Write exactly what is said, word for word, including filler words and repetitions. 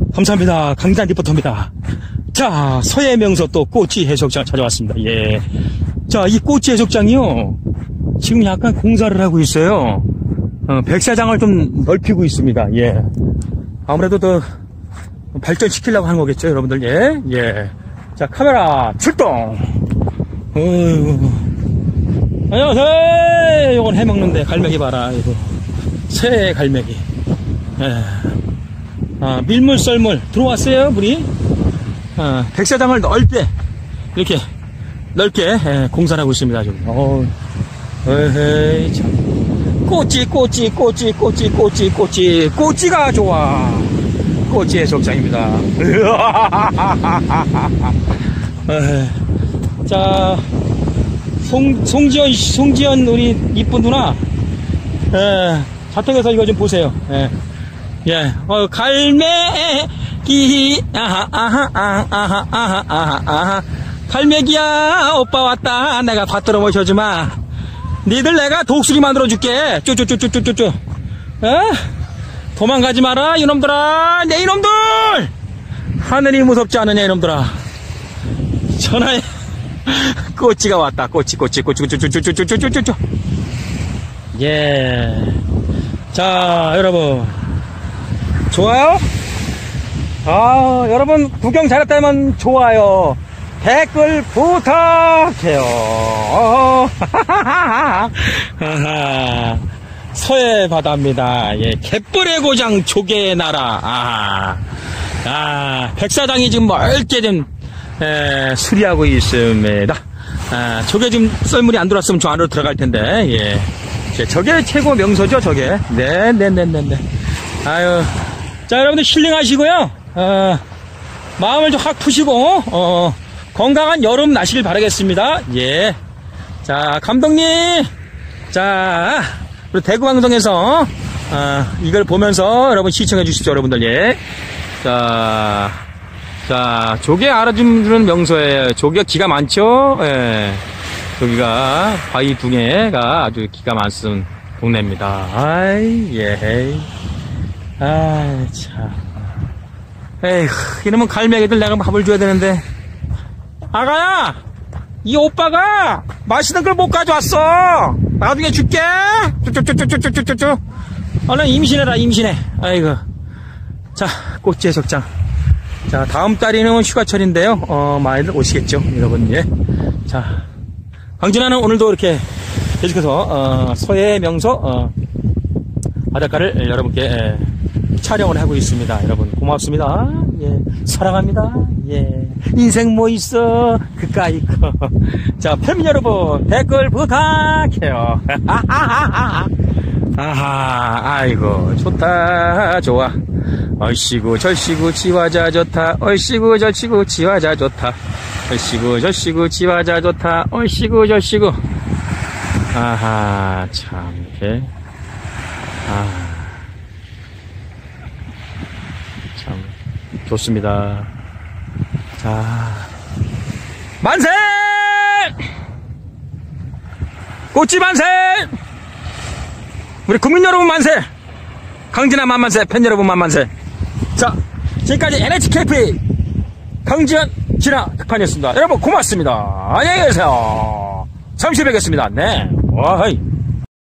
감사합니다. 강단 리포터입니다. 자, 서해 명소 또 꼬치 해수욕장 찾아왔습니다. 예. 자, 이 꼬치 해수욕장이요. 지금 약간 공사를 하고 있어요. 어, 백사장을 좀 넓히고 있습니다. 예. 아무래도 더 발전시키려고 하는 거겠죠, 여러분들. 예. 예. 자, 카메라 출동! 어휴. 안녕하세요. 요건 해먹는데, 갈매기 봐라, 이거. 새 갈매기. 예. 아, 밀물 썰물. 들어왔어요, 물이? 아, 백사장을 넓게, 이렇게, 넓게, 예, 공사를 하고 있습니다, 지금. 어 에헤이, 참. 꼬치, 꼬치, 꼬치, 꼬치, 꼬치, 꼬치. 꼬치가 좋아. 꼬치 해수욕장입니다. 자, 송, 송지연, 송지연, 우리 이쁜 누나. 예, 자택에서 이거 좀 보세요. 예. 예, 어, 갈매기, 아하, 아하, 아하, 아하, 아하, 아하, 아하. 갈매기야, 오빠 왔다. 내가 받들어 모셔주마. 니들 내가 독수리 만들어줄게. 쪼쪼쪼쪼쪼쪼. 어? 도망가지 마라, 이놈들아. 내 이놈들! 하늘이 무섭지 않으냐, 이놈들아. 전화에, 꼬치가 왔다. 꼬치, 꼬치, 꼬치, 꼬치, 꼬치, 꼬치, 꼬치, 꼬치, 꼬치. 예. 자, 여러분. 좋아요? 아, 여러분 구경 잘했다면 좋아요. 댓글 부탁해요. 서해 바다입니다. 예, 갯벌의 고장 조개의 나라. 아, 아, 백사장이 지금 멀게 좀 에, 수리하고 있습니다. 아, 저게 지금 썰물이 안 들어왔으면 저 안으로 들어갈 텐데. 예, 저게 최고 명소죠, 저게. 네, 네, 네, 네, 네. 아유. 자, 여러분들 힐링하시고요. 어, 마음을 좀 확 푸시고 어, 건강한 여름 나시길 바라겠습니다. 예. 자, 감독님. 자, 우리 대구방송에서 어, 이걸 보면서 여러분 시청해 주십시오, 여러분들. 예. 자, 자, 조개 알아주는 명소에 조개가 기가 많죠. 예. 여기가 바위 둥해가 아주 기가 많은 동네입니다. 아이, 예. 아이, 참. 에휴, 이러면 갈매기들 내가 밥을 줘야 되는데. 아가야! 이 오빠가 맛있는 걸 못 가져왔어! 나중에 줄게! 쭈쭈쭈쭈쭈쭈쭈쭈. 얼른 임신해라, 임신해. 아이고. 자, 꼬치 해수욕장. 자, 다음 달이는 휴가철인데요. 어, 많이들 오시겠죠, 여러분. 예. 자, 강진아는 오늘도 이렇게 계속해서, 어, 서해 명소, 어, 바닷가를 여러분께, 예, 촬영을 하고 있습니다. 여러분 고맙습니다. 예, 사랑합니다. 예, 인생 뭐 있어 그까이 거. 자, 패밀리 여러분 댓글 부탁해요. 아하, 아이고 좋다 좋아. 얼씨구 절씨구 지화자 좋다. 얼씨구 절씨구 지화자 좋다. 얼씨구 절씨구 지화자 좋다. 얼씨구 절씨구. 아하, 참 이렇게. 아. 참 좋습니다. 자, 만세! 꼬치 만세! 우리 국민 여러분 만세! 강진아 만만세! 팬 여러분 만만세! 자, 지금까지 엔에이치케이피 강진아 진아 특판이었습니다. 여러분 고맙습니다. 안녕히 계세요. 잠시 뵙겠습니다. 네. 와이.